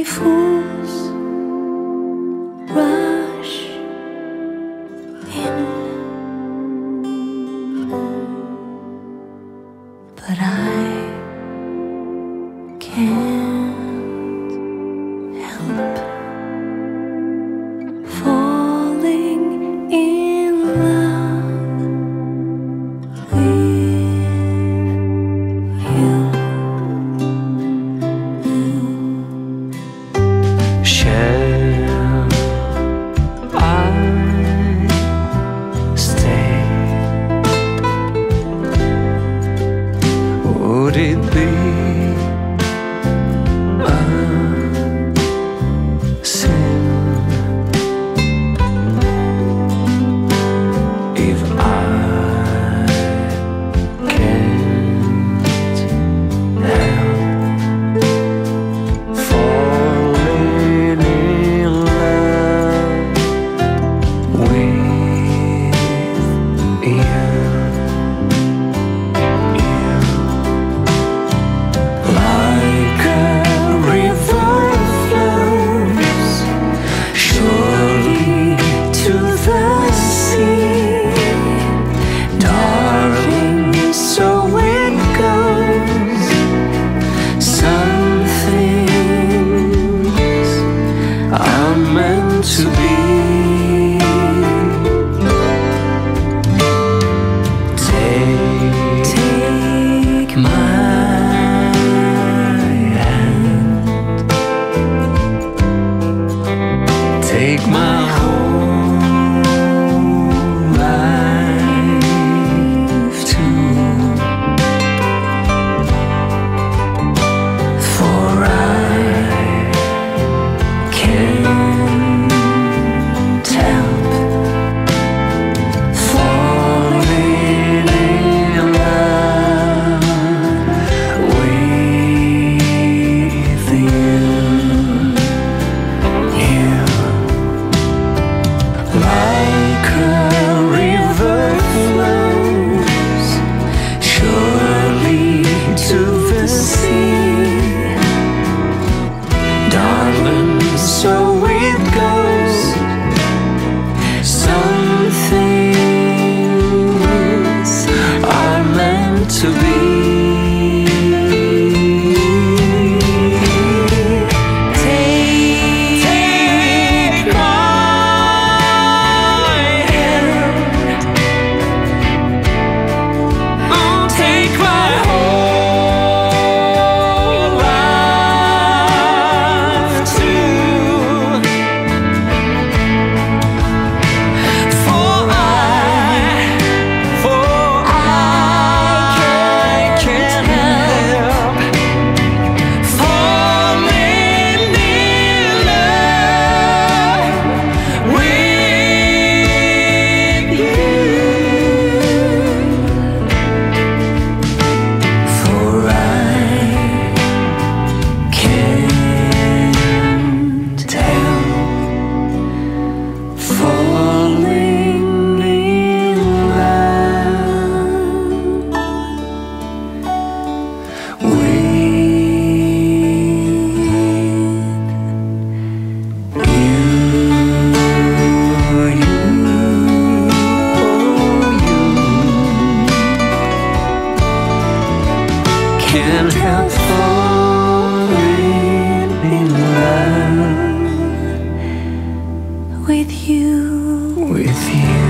fools rush in, but I can't help falling in love with you. Shall I stay? Would it be a sin if I can't help falling in love with you? Like a river flows surely to the sea, darling, so it goes. Some things are meant to be. Take my hand, take my whole life too, for I can't help falling in love with you. Like a river flows surely to the sea, darling, so it goes. Some things are meant to be. Take my hand, oh, take my whole life too, for I can't help falling in love with you. For I can't help falling in love with you. Can't help falling in love With you. with you.